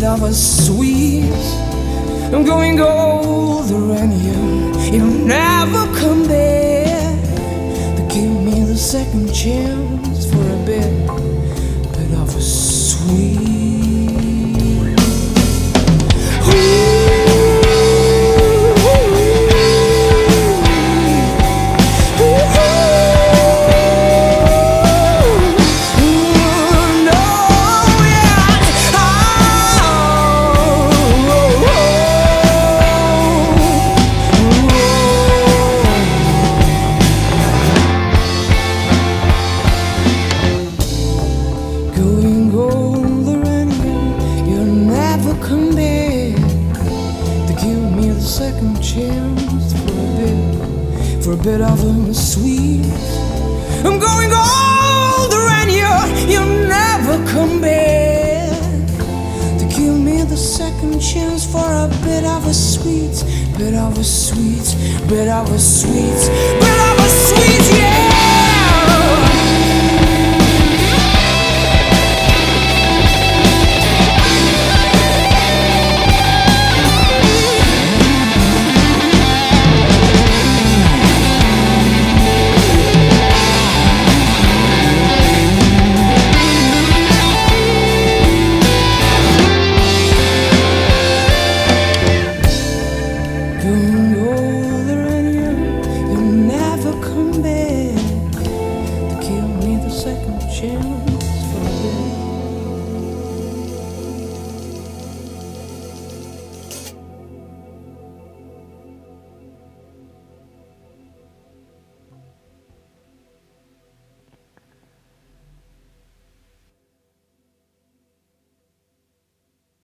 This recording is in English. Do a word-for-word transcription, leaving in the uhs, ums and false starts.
bit of a sweet. I'm going older and you, you'll never come back to give me the second chance for a bit, bit of a sweet. Come back to give me the second chance for a bit, for a bit of a sweet. I'm going older and you, you'll never come back to give me the second chance for a bit of a sweet, bit of a sweet, bit of a sweet, bit of a sweet, yeah.